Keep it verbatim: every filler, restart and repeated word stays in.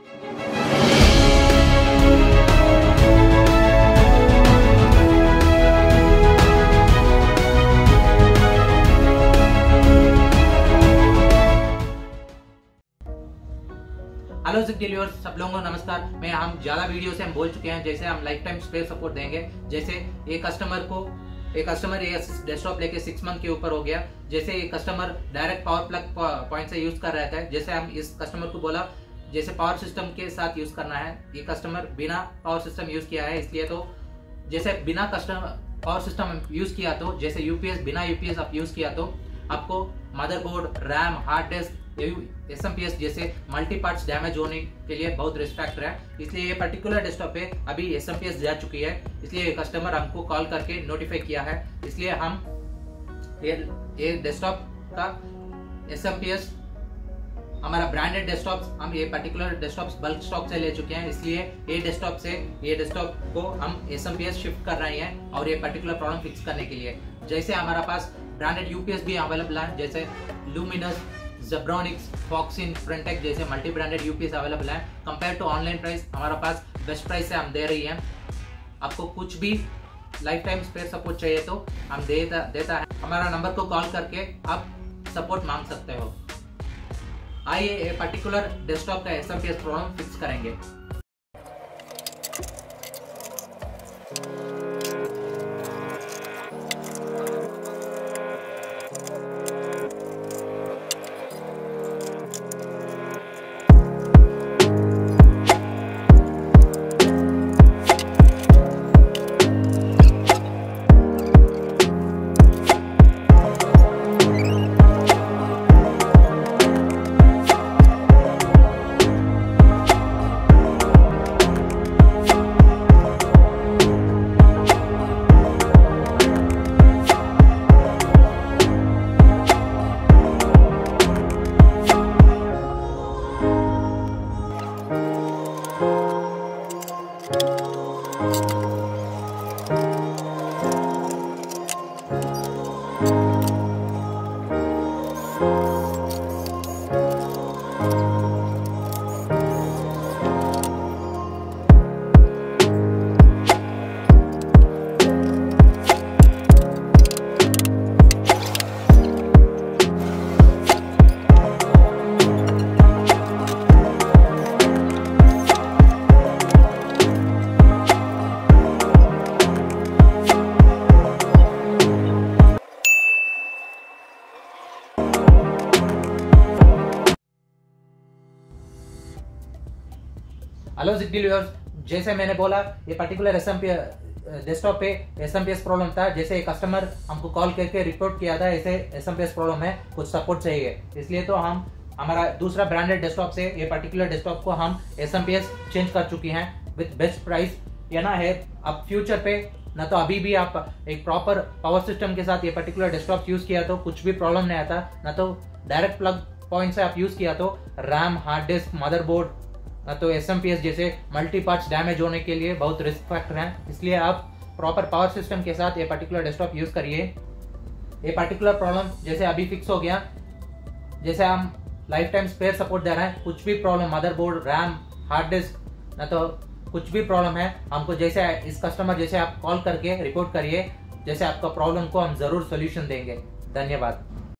Hello जिक delivers, सब लोगों को नमस्कार। मैं हम ज्यादा वीडियो से हम बोल चुके हैं, जैसे हम लाइफ टाइम स्पेयर सपोर्ट देंगे। जैसे ये कस्टमर को एक कस्टमर ये डेस्कटॉप लेके सिक्स मंथ के ऊपर हो गया। जैसे ये customer direct power plug point से यूज कर रहा था। जैसे हम इस कस्टमर को बोला जैसे पावर सिस्टम के साथ यूज करना है। ये कस्टमर बिना पावर सिस्टम यूज किया है, इसलिए तो जैसे बिना कस्टमर पावर सिस्टम यूज किया तो जैसे यूपीएस बिना यूपीएस आप यूज किया तो आपको motherboard, RAM, hard disk, S M P S जैसे मल्टी पार्ट्स डैमेज होने के लिए बहुत रिस्क फैक्टर है। इसलिए ये पर्टिकुलर डेस्कटॉप पे अभी एस एम पी एस जा चुकी है, इसलिए ये कस्टमर हमको कॉल करके नोटिफाई किया है। इसलिए हम ये ये डेस्कटॉप का एस एम पी एस हमारा ब्रांडेड डेस्कटॉप हम ये पर्टिकुलर डेस्कटॉप बल्क स्टॉक से ले चुके हैं। इसलिए ये डेस्कटॉप से ये डेस्कटॉप को हम S M P S shift कर रहे हैं और ये पर्टिकुलर प्रॉब्लम फिक्स करने के लिए। जैसे हमारा पास ब्रांडेड यूपीएस भी अवेलेबल है, जैसे लुमिनस, जेब्रॉनिक्स, फॉक्सिन, फ्रंटेक जैसे मल्टी ब्रांडेड यूपीएस अवेलेबल है। कंपेयर टू ऑनलाइन प्राइस हमारा पास बेस्ट प्राइस से हम दे रही हैं। आपको कुछ भी लाइफ टाइम स्पेयर सपोर्ट चाहिए तो हम देता देता है। हमारा नंबर को कॉल करके आप सपोर्ट मांग सकते हो। आइए ये पर्टिकुलर डेस्कटॉप का S M P S problem fix करेंगे। हेलो जिक डिलीवर्स, जैसे मैंने बोला ये particular S M P desktop पे S M P S problem था। जैसे कस्टमर हमको कॉल करके रिपोर्ट किया था ऐसे S M P S problem है, कुछ सपोर्ट चाहिए। इसलिए तो हम हमारा दूसरा ब्रांडेड डेस्कटॉप से ये पर्टिकुलर डेस्कटॉप को हम S M P S change कर चुकी हैं विद बेस्ट प्राइस। ये ना है अब फ्यूचर पे ना तो अभी भी आप एक प्रॉपर पावर सिस्टम के साथ ये पर्टिकुलर डेस्कटॉप यूज किया तो कुछ भी प्रॉब्लम नहीं आता, ना तो डायरेक्ट प्लग पॉइंट से आप यूज किया तो रैम, हार्ड डिस्क, मदरबोर्ड ना तो एस एम पी एस जैसे मल्टी पार्ट्स डैमेज होने के लिए बहुत रिस्क फैक्टर है। इसलिए आप प्रॉपर पावर सिस्टम के साथ ये पर्टिकुलर डेस्कटॉप यूज करिए। ये पर्टिकुलर प्रॉब्लम जैसे अभी फिक्स हो गया। जैसे हम लाइफ टाइम स्पेयर सपोर्ट दे रहे हैं, कुछ भी problem motherboard, RAM, hard disk ना तो कुछ भी प्रॉब्लम है हमको जैसे इस कस्टमर जैसे आप कॉल करके रिपोर्ट करिए, जैसे आपका प्रॉब्लम को हम जरूर सोल्यूशन देंगे। धन्यवाद।